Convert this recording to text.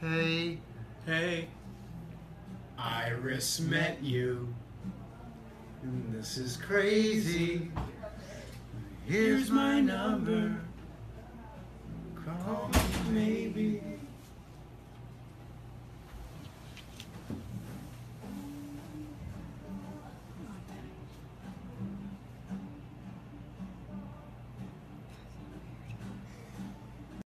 Hey, Hey, Iris met you. and this is crazy. Here's my number. Call me.